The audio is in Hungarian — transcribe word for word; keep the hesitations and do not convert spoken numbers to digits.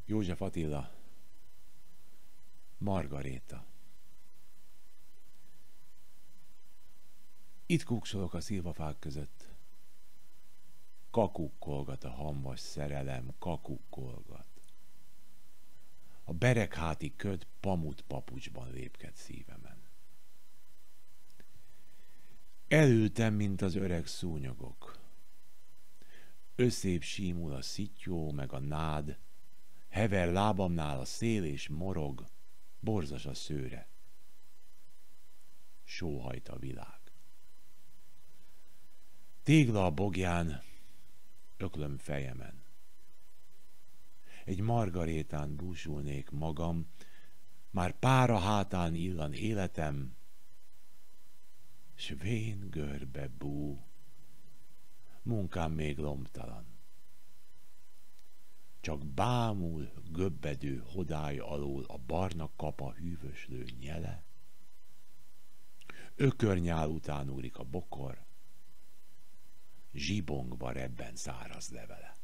József Attila, Margaréta. Itt kuksolok a szilvafák között. Kakukkolgat a hamvas szerelem, kakukkolgat. A beregháti köd pamut papucsban lépked szívemen. Elültem, mint az öreg szúnyogok. Összép símul a szittyó meg a nád, hever lábamnál a szél és morog, borzas a szőre. Sóhajt a világ. Tégla a bogján, öklöm fejemen. Egy margarétán búsulnék magam, már pára hátán illan életem, s vén görbe bú, munkám még lomtalan. Csak bámul göbbedő hodály alól a barna kapa hűvöslő nyele, ökörnyál után úrik a bokor, zsibongva rebben száraz levele.